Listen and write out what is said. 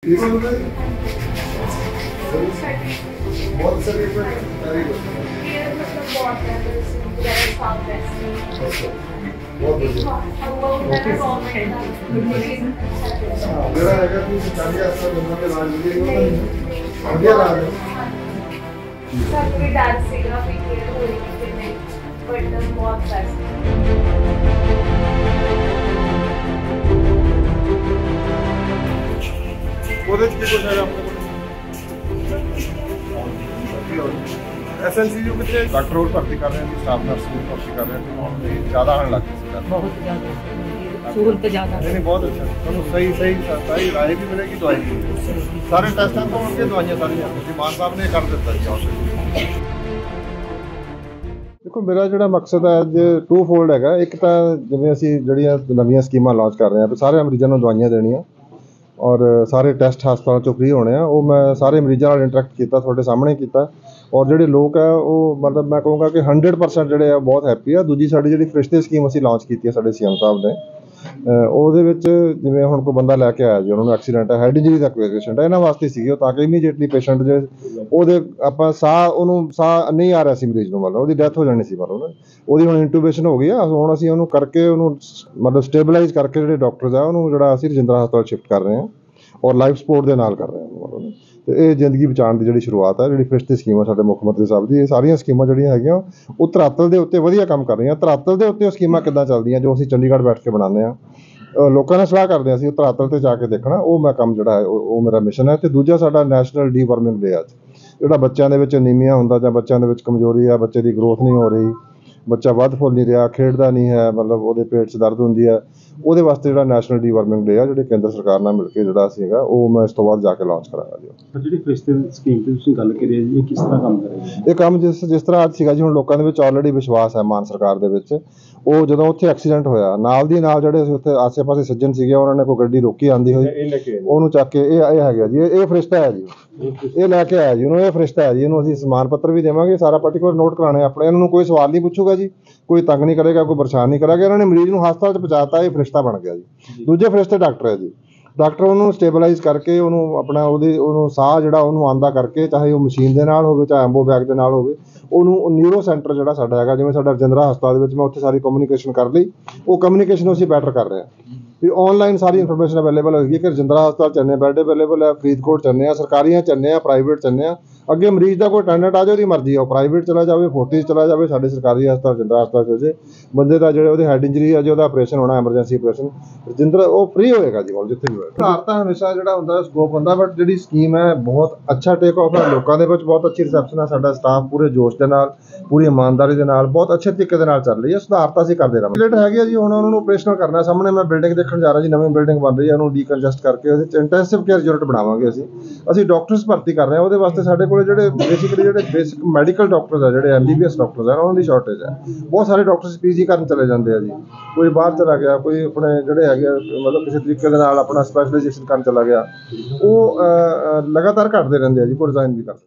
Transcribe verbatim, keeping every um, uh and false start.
ठीक हो गया बहुत अच्छा ट्रीटमेंट वेरी गुड ये मतलब बहुत है वगैरह साफ है बहुत बढ़िया अब वो मैंने गवर्नमेंट हां मेरा अगर तू सरकारी अस्पताल में के इलाज मिलेगा बढ़िया इलाज है सब कोई डर सेगा भी केयर हो रही है नहीं बट बहुत बेस्ट ਉਹਦੇ ਚ ਕੀ ਕੁਛ ਹੈ ਆਪਣੇ ਕੋਲ एसएनसीयू कितने डॉक्टर और भर्ती कर रहे हैं स्टाफ नर्स भी भर्ती कर रहे हैं तो ज़्यादा आने लग गए बहुत ज़्यादा सहूलत ज़्यादा नहीं बहुत अच्छा तो सही सही सही राय भी मिलेगी दवाई भी सारे टेस्ट हैं तो उनके दवाइयाँ सारी मान साहब ने कर दिता जी देखो मेरा जो मकसद है अज टू फोल्ड है एक तो जिवें असीं जिहड़ियां नवीं स्कीमां लॉन्च कर रहे हैं सारे मरीजों को दवाइयां देनियां और सारे टैसट हस्पतालों चों फ्री होने वो मैं सारे मरीजों नाल इंटरैक्ट किया थोड़े सामने किया और जोड़े लोग है वो मतलब मैं कहूँगा कि हंड्रेड परसेंट जोड़े बहुत हैप्पी है दूजी साड़ी जी फरिश्ते स्कीम असीं लॉन्च की है साढ़े सी एम साहब ने ਉਹਦੇ ਵਿੱਚ ਜਿਵੇਂ ਹੁਣ ਕੋਈ ਬੰਦਾ ਲੈ ਕੇ ਆਇਆ ਜੀ ਉਹਨਾਂ ਨੂੰ ਐਕਸੀਡੈਂਟ ਹੈ ਹੈਡ ਇੰਜਰੀ ਦਾ ਕੋਈ ਪੇਸ਼ੈਂਟ ਹੈ ਇਹਨਾਂ ਵਾਸਤੇ ਸੀਗੀ ਉਹ ਤਾਂ ਕਿ ਇਮੀਡੀਏਟਲੀ ਪੇਸ਼ੈਂਟ ਜੇ ਉਹਦੇ ਆਪਾਂ ਸਾਹ ਉਹਨੂੰ ਸਾਹ ਨਹੀਂ ਆ ਰਿਹਾ ਸੀ ਮਰੀਜ਼ ਨੂੰ ਮਤਲਬ ਉਹਦੀ ਡੈਥ ਹੋ ਜਾਣੀ ਸੀ ਮਤਲਬ ਉਹਦੀ ਹੁਣ ਇੰਟੂਬੇਸ਼ਨ ਹੋ ਗਈ ਆ ਹੁਣ ਅਸੀਂ ਉਹਨੂੰ ਕਰਕੇ ਉਹਨੂੰ ਮਤਲਬ ਸਟੇਬਲਾਈਜ਼ ਕਰਕੇ ਜਿਹੜੇ ਡਾਕਟਰਸ ਆ ਉਹਨੂੰ ਜਿਹੜਾ ਅਸੀਂ ਰਜਿੰਦਰਾ ਹਸਪਤਾਲ ਸ਼ਿਫਟ ਕਰ ਰਹੇ ਹਾਂ ਔਰ ਲਾਈਫ ਸਪੋਰਟ ਦੇ ਨਾਲ ਕਰ ਰਹੇ ਹਾਂ ਮਤਲਬ ਤੇ ਇਹ ਜ਼ਿੰਦਗੀ ਬਚਾਉਣ ਦੀ ਜਿਹੜੀ ਸ਼ੁਰੂਆਤ ਹੈ ਜਿਹੜੀ ਫਰਿਸ਼ਤੇ ਸਕੀਮ ਆ ਸਾਡੇ ਮੁੱਖ ਮੰਤਰੀ ਸਾਹਿਬ ਦੀ ਇਹ ਸਾਰੀਆਂ ਸਕੀਮਾਂ ਜਿਹੜੀਆਂ ਹੈਗੀਆਂ ਉਹ ਧਰਾਤਲ ਦੇ ਉੱਤੇ ਵਧੀਆ ਕੰਮ ਕਰ ਰਹੀਆਂ ਧਰਾਤਲ ਦੇ ਉੱਤੇ ਉਹ ਸਕੀਮਾਂ ਕਿੱਦਾਂ ਚੱਲਦੀਆਂ ਜੋ ਅਸੀਂ ਚੰਡੀਗੜ੍ਹ ਬੈਠ ਕੇ ਬਣਾਉਂਦੇ ਹਾਂ ਲੋਕਾਂ ਨਾਲ ਸਲਾਹ ਕਰਦੇ ਹਾਂ ਅਸੀਂ ਉਹ ਧਰਾਤਲ ਤੇ ਜਾ ਕੇ ਦੇਖਣਾ ਉਹ ਮੈਂ ਕੰਮ ਜਿਹੜਾ ਹੈ ਉਹ ਮੇਰਾ ਮਿਸ਼ਨ ਹੈ ਤੇ ਦੂਜਾ ਸਾਡਾ ਨੈਸ਼ਨਲ ਡੀਵਰਮਿੰਗ ਡੇ ਅੱਜ ਜਿਹੜਾ ਬੱਚਿਆਂ ਦੇ ਵਿੱਚ ਅਨੀਮੀਆ ਹੁੰਦਾ ਜਾਂ ਬੱਚਿਆਂ ਦੇ ਵਿੱਚ ਕਮਜ਼ੋਰੀ ਆ ਬੱਚੇ ਦੀ ਗਰੋਥ ਨਹੀਂ ਹੋ ਰਹੀ ਬੱਚਾ ਵੱਧ ਫੁੱਲ ਨਹੀਂ ਰਿਹਾ ਖੇਡਦਾ ਨਹੀਂ ਹੈ ਮਤਲਬ ਉਹਦੇ ਪੇਟ 'ਚ ਦਰਦ ਹੁੰਦੀ ਹੈ ਉਹਦੇ ਵਾਸਤੇ ਜਿਹੜਾ ਨੈਸ਼ਨਲ ਡੀਵਰਮਿੰਗ ਡੇ ਆ ਜਿਹੜੇ ਕੇਂਦਰ ਸਰਕਾਰ ਨਾਲ ਮਿਲ ਕੇ ਜਿਹੜਾ ਸੀਗਾ ਉਹ ਮੈਂ ਇਸ ਤੋਂ ਬਾਅਦ ਜਾ ਕੇ ਲਾਂਚ ਕਰਾਂਗਾ ਜੀ ਜਿਹੜੀ ਫਰਿਸ਼ਤੇ ਸਕੀਮ ਤੇ ਤੁਸੀਂ ਗੱਲ ਕਰੀ ਜੀ ਇਹ ਕਿਸ ਤਰ੍ਹਾਂ ਕੰਮ ਕਰੇਗਾ ਇਹ ਕੰਮ ਜਿਸ ਜਿਸ ਤਰ੍ਹਾਂ ਅੱਜ ਸੀਗਾ ਜੀ ਹੁਣ ਲੋਕਾਂ ਦੇ ਵਿੱਚ ਆਲਰੇਡੀ ਵਿਸ਼ਵਾਸ ਹੈ ਮਾਨ ਸਰਕਾਰ ਦੇ ਵਿੱਚ ਉਹ ਜਦੋਂ ਉੱਥੇ ਐਕਸੀਡੈਂਟ ਹੋਇਆ ਨਾਲ ਦੀ ਨਾਲ ਜਿਹੜੇ ਉੱਥੇ ਆਸੇ-ਪਾਸੇ ਸੱਜਣ ਸੀਗੇ ਉਹਨਾਂ ਨੇ ਕੋਈ ਗੱਡੀ ਰੋਕੀ ਆਂਦੀ ਹੋਈ ਉਹਨੂੰ ਚੱਕ ਕੇ ਇਹ ਇਹ ਹੈਗਾ ਜੀ ਇਹ ਫਰਿਸ਼ਤਾ ਹੈ ਜੀ ਇਹ ਲੈ ਕੇ ਆਇਆ ਜੀ ਉਹਨੂੰ ਇਹ ਫਰਿਸ਼ਤਾ ਹੈ ਜੀ ਇਹਨੂੰ ਅਸੀਂ ਸਮਾਨ ਪੱਤਰ ਵੀ ਦੇਵਾਂਗੇ ਸਾਰਾ ਪਾਰਟੀਕੂਲਰ ਨੋਟ ਕਰਾਣੇ ਆਪਣੇ ਇਹਨਾਂ ਨੂੰ ਕੋਈ ਸਵਾਲ ਨਹੀਂ ਪੁੱਛੂਗਾ ਜੀ ਕੋਈ ਤੰਗ ਨਹੀਂ ਕਰੇਗਾ ਕੋਈ ਪਰੇਸ਼ਾਨ ਨਹੀਂ ਕਰਾਂਗੇ ਇਹਨਾਂ ਨੇ ਮਰੀਜ਼ ਨੂੰ ਹਸਪਤਾਲ 'ਚ ਪਹੁੰਚਾਤਾ ਇਹ ਫਰਿਸ਼ਤਾ ਬਣ ਗਿਆ ਜੀ ਦੂਜੇ ਫਰਿਸ਼ਤੇ ਡਾਕਟਰ ਹੈ ਜੀ ਡਾਕਟਰ ਉਹਨੂੰ ਸਟੇਬਲਾਈਜ਼ ਕਰਕੇ ਉਹਨੂੰ ਆਪਣਾ ਉਹਦੇ ਉਹਨੂੰ ਸਾਹ ਜਿਹੜਾ ਉਹਨੂੰ ਆਂਦਾ ਕਰਕੇ ਚਾਹੇ ਉਹ ਮਸ਼ੀਨ ਦੇ ਨਾਲ ਹੋਵੇ ਚਾਹੇ ਐਂਬੋ ਬੈਗ ਦੇ ਨਾਲ ਹੋਵੇ ਉਹਨੂੰ ਨਿਊਰੋ ਸੈਂਟਰ ਜਿਹੜਾ ਸਾਡਾ ਹੈਗਾ ਜਿਵੇਂ ਸਾਡਾ ਰਜਿੰਦਰਾ ਹਸਪਤਾਲ ਦੇ ਵਿੱਚ ਮੈਂ ਉੱਥੇ ਸਾਰੀ ਕਮਿਊਨੀਕੇਸ਼ਨ ਕਰ ਲਈ ਉਹ ਕਮਿਊਨੀਕੇਸ਼ਨ ਅਸੀਂ ਬੈਟਰ ਕਰ ਰਹੇ ਹਾਂ ਵੀ ਆਨਲਾਈਨ ਸਾਰੀ ਇਨਫੋਰਮੇਸ਼ਨ ਅਵੇਲੇਬਲ ਹੋਏਗੀ ਕਿ ਰਜਿੰਦਰਾ ਹਸਪਤਾਲ ਚੰਨੇ ਬੈੱਡ ਅਵੇਲੇਬਲ ਹੈ ਫਰੀਦਕੋਟ ਚੰਨੇ ਆ ਸਰਕਾਰੀਆਂ ਚੰਨੇ ਆ ਪ੍ਰਾਈਵੇਟ ਚੰਨੇ ਆ ਅੱਗੇ ਮਰੀਜ਼ ਦਾ ਕੋਈ ਅਟੈਂਡੈਂਟ ਆ ਜਾਏ ਉਹਦੀ ਮਰਜ਼ੀ ਆ ਉਹ ਪ੍ਰਾਈਵੇਟ ਚਲਾ ਜਾਵੇ ਫੋਰਟੀਜ਼ ਚਲਾ ਜਾਵੇ ਸਾਡੇ ਸਰਕਾਰੀ ਹਸਪਤਾਲ ਰਜਿੰਦਰਾ ਹਸਪਤਾਲ ਚ ਜੇ ਬੰਦੇ ਦਾ ਜਿਹੜੇ ਉਹਦੇ ਹੈਡ ਇੰਜਰੀ ਆ ਜੇ ਉਹਦਾ ਆਪਰੇਸ਼ਨ ਹੋਣਾ ਐਮਰਜੈਂਸੀ ਆਪਰੇਸ਼ਨ ਰਜਿੰਦਰਾ ਉਹ ਫ੍ਰੀ ਹੋਏਗਾ ਜੀ ਕੋਲ ਜਿੱਥੇ ਵੀ ਹੋਏਗਾ ਭਾਰਤ ਤਾਂ ਹਮੇਸ਼ਾ ਜਿਹੜਾ ਹੁੰਦਾ ਸਕੋਪ ਹੁੰਦਾ ਬਟ ਜਿਹੜੀ ਸਕੀਮ ਹੈ ਬਹੁਤ ਅੱਛਾ ਟੇਕ ਆਫ ਹੈ ਲੋਕਾਂ ਦੇ ਵਿੱਚ ਬਹੁਤ ਅੱਛੀ ਰਿਸੈਪਸ਼ਨ ਹੈ ਸਾਡਾ ਸਟਾਫ ਪੂਰੇ ਜੋਸ਼ ਦੇ ਨਾਲ ਪੂਰੀ ਇਮਾਨਦਾਰੀ ਦੇ ਨਾਲ ਬਹੁਤ ਅੱਛੇ ਤਰੀਕੇ ਦੇ ਨਾਲ ਚੱਲ ਰਹੀ ਹੈ ਸੁਧਾਰ ਤਾਂ ਅਸੀਂ ਕਰਦੇ ਰਹਾਂਗੇ ਪਲੇਟ ਹੈਗੀ ਆ ਜੀ ਹੁਣ ਉਹਨਾਂ ਨੂੰ ਆਪਰੇਸ਼ਨਲ ਕਰਨਾ ਸਾਹਮਣੇ ਮੈਂ ਬਿਲਡਿੰਗ ਦੇਖਣ ਜਾ ਰਿਹਾ ਜੀ ਨਵੀਂ ਬਿਲਡਿੰਗ ਬਣ ਰਹੀ ਹੈ ਉਹਨੂੰ ਡੀਕੰਜਸਟ ਕਰਕੇ ਉਹਦੇ 'ਚ ਇੰਟੈਂਸਿਵ ਕੇਅਰ ਯੂਨਿਟ ਬਣਾਵਾਂਗੇ ਅਸੀਂ ਅਸੀਂ ਡਾਕਟਰਸ ਭਰਤੀ ਕਰ ਰਹੇ ਹਾਂ ਉਹਦੇ ਵਾਸਤੇ ਸਾਡੇ ਕੋਲ ਜਿਹੜੇ ਬੇਸਿਕਲੀ ਜਿਹੜੇ ਬੇਸਿਕ ਮੈਡੀਕਲ ਡਾਕਟਰਸ ਆ ਜਿਹੜੇ M B B S doctors ਆ ਉਹਨਾਂ ਦੀ ਸ਼ਾਰਟੇਜ ਹੈ ਬਹੁਤ ਸਾਰੇ ਡਾਕਟਰਸ ਪੀ ਜੀ ਕਰਨ ਚਲੇ ਜਾਂਦੇ ਆ ਜੀ ਕੋਈ ਬਾਹਰ ਚਲਾ ਗਿਆ ਕੋਈ ਆਪਣੇ ਜਿਹੜੇ ਹੈਗੇ ਮਤਲਬ ਕਿਸੇ ਤਰੀਕੇ ਦੇ ਨਾਲ ਆਪਣਾ ਸਪੈਸ਼ਲਾਈਜੇਸ਼ਨ ਕਰਨ ਚਲਾ ਗਿਆ ਉਹ ਲਗਾਤਾਰ ਘਟਦੇ ਰਹਿੰਦੇ ਆ ਜੀ ਕੋਈ ਰਿਜ਼ਾਈਨ ਵੀ ਕਰ